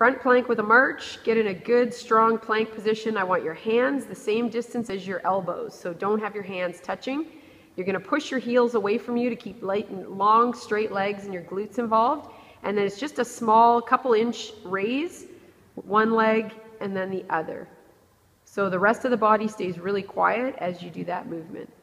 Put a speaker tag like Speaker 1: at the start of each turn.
Speaker 1: Front plank with a march, get in a good strong plank position. I want your hands the same distance as your elbows, so don't have your hands touching. You're going to push your heels away from you to keep light and long straight legs and your glutes involved. And then it's just a small couple inch raise, one leg and then the other. So the rest of the body stays really quiet as you do that movement.